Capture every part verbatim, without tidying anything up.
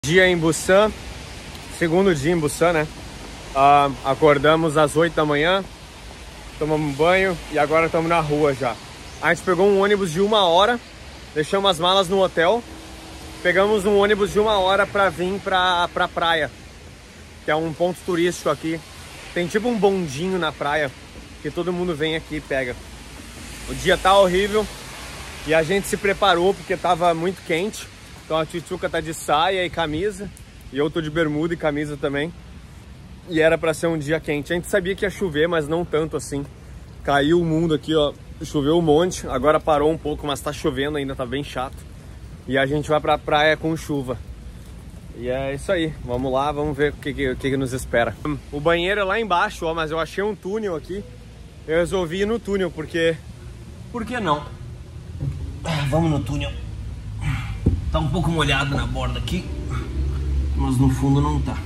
Dia em Busan, segundo dia em Busan, né? Uh, acordamos às oito da manhã, tomamos um banho e agora estamos na rua já. A gente pegou um ônibus de uma hora, deixamos as malas no hotel, pegamos um ônibus de uma hora para vir pra, pra praia, que é um ponto turístico aqui. Tem tipo um bondinho na praia, que todo mundo vem aqui e pega. O dia tá horrível e a gente se preparou porque tava muito quente. Então a Tchutchuca tá de saia e camisa, e eu tô de bermuda e camisa também. E era pra ser um dia quente. A gente sabia que ia chover, mas não tanto assim. Caiu o mundo aqui, ó. Choveu um monte, agora parou um pouco, mas tá chovendo ainda, tá bem chato. E a gente vai pra praia com chuva. E é isso aí, vamos lá, vamos ver o que, que, que nos espera. O banheiro é lá embaixo, ó, mas eu achei um túnel aqui. Eu resolvi ir no túnel, porque... Por que não? Vamos no túnel. Tá um pouco molhado na borda aqui, mas no fundo não tá.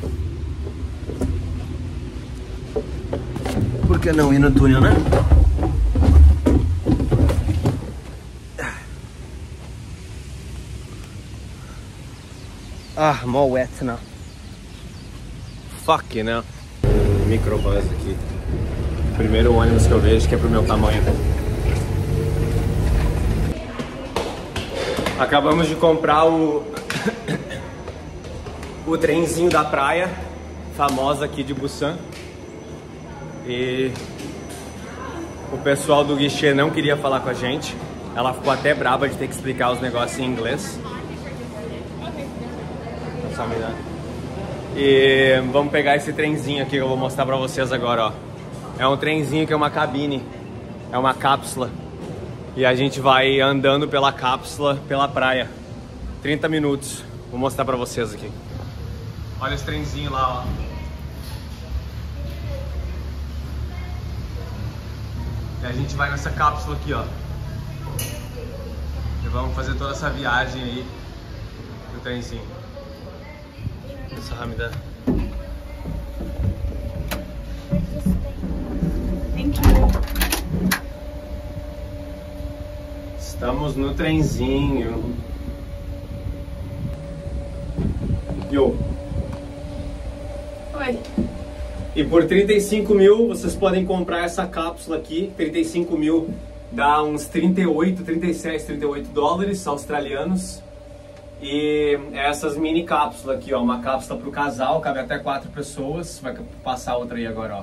Por que não ir no túnel, né? Ah, more wet now. Fuck, né? Microbus aqui. Primeiro ônibus que eu vejo que é pro meu tamanho. Acabamos de comprar o o trenzinho da praia, famosa aqui de Busan. E o pessoal do guichê não queria falar com a gente. Ela ficou até braba de ter que explicar os negócios em inglês. E vamos pegar esse trenzinho aqui que eu vou mostrar pra vocês agora, ó. É um trenzinho que é uma cabine, é uma cápsula. E a gente vai andando pela cápsula, pela praia. trinta minutos. Vou mostrar pra vocês aqui. Olha esse trenzinho lá, ó. E a gente vai nessa cápsula aqui, ó. E vamos fazer toda essa viagem aí do trenzinho. Essa Hamida. Thank you. Estamos no trenzinho. Yo. Oi. E por trinta e cinco mil vocês podem comprar essa cápsula aqui. trinta e cinco mil dá uns trinta e oito, trinta e sete, trinta e oito dólares australianos. E essas mini cápsulas aqui, ó. Uma cápsula para o casal, cabe até quatro pessoas. Vai passar outra aí agora, ó.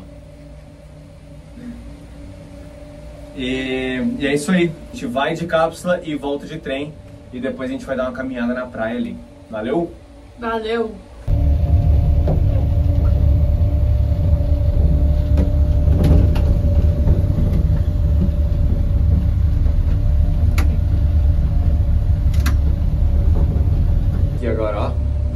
E, e é isso aí, a gente vai de cápsula e volta de trem. E depois a gente vai dar uma caminhada na praia ali. Valeu? Valeu. Aqui agora, ó.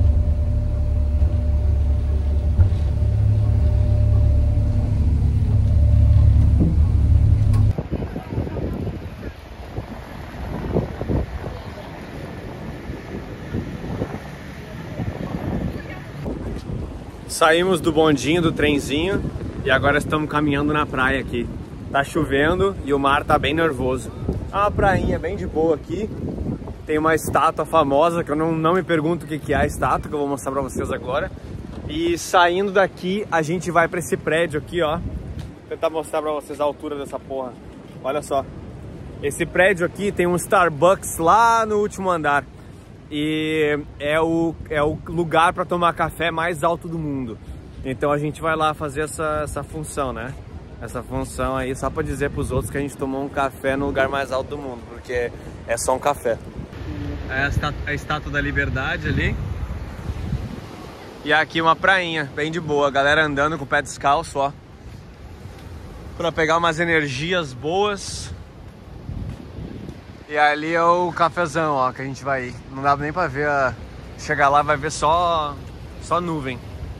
Saímos do bondinho, do trenzinho, e agora estamos caminhando na praia aqui. Tá chovendo e o mar tá bem nervoso. É uma prainha bem de boa aqui. Tem uma estátua famosa, que eu não, não me pergunto o que, que é a estátua, que eu vou mostrar pra vocês agora. E saindo daqui, a gente vai pra esse prédio aqui, ó. Vou tentar mostrar pra vocês a altura dessa porra. Olha só. Esse prédio aqui tem um Starbucks lá no último andar. E é o, é o lugar para tomar café mais alto do mundo. Então a gente vai lá fazer essa, essa função, né? Essa função aí só para dizer para os outros que a gente tomou um café no lugar mais alto do mundo, porque é só um café. É a estátua, a estátua da Liberdade ali. E aqui uma prainha, bem de boa. A galera andando com o pé descalço, ó. Para pegar umas energias boas. E ali é o cafezão, ó, que a gente vai ir. Não dá nem pra ver, a... chegar lá vai ver só, só nuvem.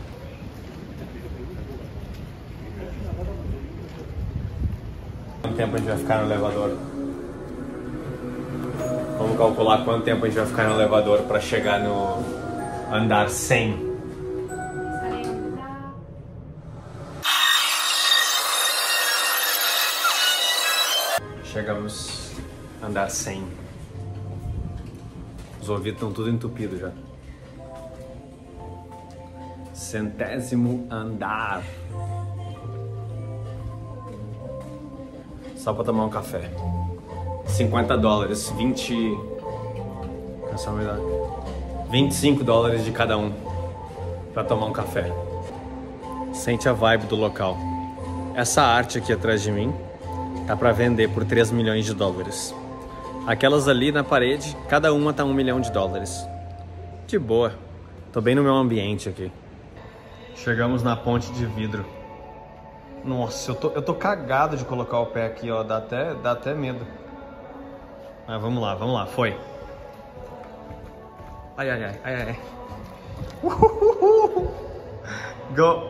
Quanto tempo a gente vai ficar no elevador? Vamos calcular quanto tempo a gente vai ficar no elevador pra chegar no andar cem. Chegamos. Andar cem. Os ouvidos estão tudo entupidos já. Centésimo andar. Só pra tomar um café. cinquenta dólares, vinte... Essa é a verdade. vinte e cinco dólares de cada um pra tomar um café. Sente a vibe do local. Essa arte aqui atrás de mim tá pra vender por três milhões de dólares. Aquelas ali na parede, cada uma tá um milhão de dólares. De boa. Tô bem no meu ambiente aqui. Chegamos na ponte de vidro. Nossa, eu tô, eu tô cagado de colocar o pé aqui, ó. Dá até, dá até medo. Mas vamos lá, vamos lá. Foi. Ai, ai, ai, ai, ai. Uhuhu. Go.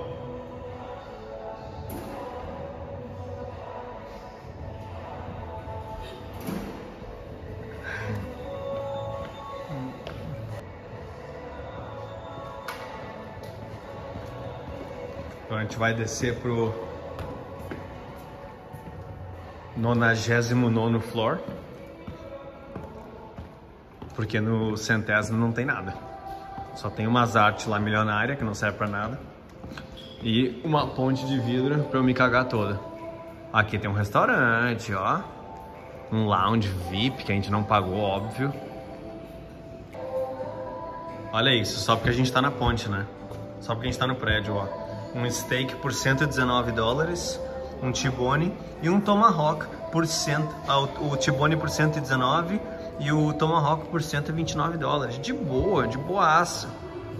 Então a gente vai descer pro nonagésimo nono floor, porque no centésimo não tem nada. Só tem umas artes lá milionárias que não serve pra nada e uma ponte de vidro pra eu me cagar toda. Aqui tem um restaurante, ó, um lounge V I P que a gente não pagou, óbvio. Olha isso, só porque a gente tá na ponte, né? Só porque a gente tá no prédio, ó. Um steak por cento e dezenove dólares, um T-bone e um tomahawk por cento, ah, o, o T-bone por cento e dezenove e o tomahawk por cento e vinte e nove dólares. De boa, de boaça.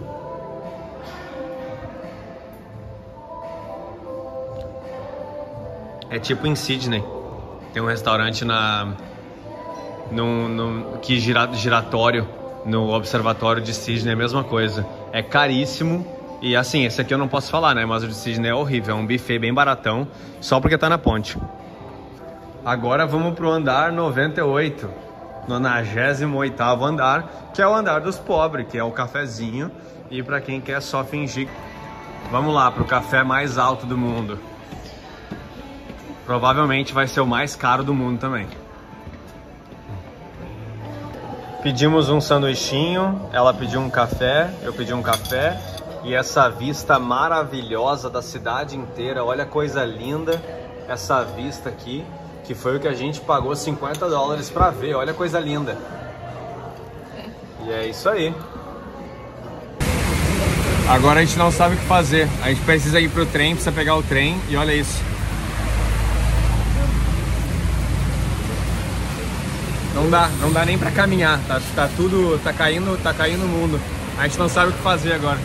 É tipo em Sydney. Tem um restaurante na no, no que gira, giratório no observatório de Sydney, é a mesma coisa. É caríssimo. E assim, esse aqui eu não posso falar, né? Mas o de Sydney é horrível, é um buffet bem baratão, só porque tá na ponte. Agora vamos pro andar noventa e oito, nonagésimo oitavo andar, que é o andar dos pobres, que é o cafezinho, e pra quem quer só fingir. Vamos lá pro café mais alto do mundo. Provavelmente vai ser o mais caro do mundo também. Pedimos um sanduichinho, ela pediu um café, eu pedi um café. E essa vista maravilhosa da cidade inteira, olha a coisa linda, essa vista aqui, que foi o que a gente pagou cinquenta dólares pra ver, olha a coisa linda. E é isso aí. Agora a gente não sabe o que fazer, a gente precisa ir pro trem, precisa pegar o trem e olha isso. Não dá, não dá nem pra caminhar, tá, tá tudo, tá caindo, tá caindo o mundo. A gente não sabe o que fazer agora.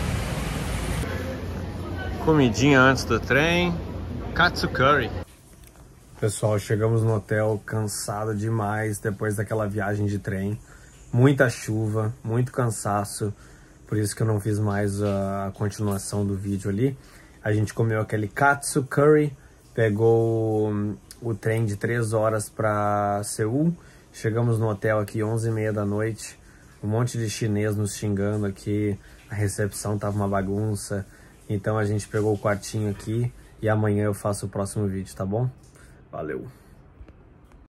Comidinha antes do trem, katsu curry. Pessoal, chegamos no hotel cansado demais depois daquela viagem de trem. Muita chuva, muito cansaço, por isso que eu não fiz mais a continuação do vídeo ali. A gente comeu aquele katsu curry, pegou o trem de três horas para Seul. Chegamos no hotel aqui onze e meia da noite, um monte de chinês nos xingando aqui, a recepção tava uma bagunça. Então a gente pegou o quartinho aqui e amanhã eu faço o próximo vídeo, tá bom? Valeu!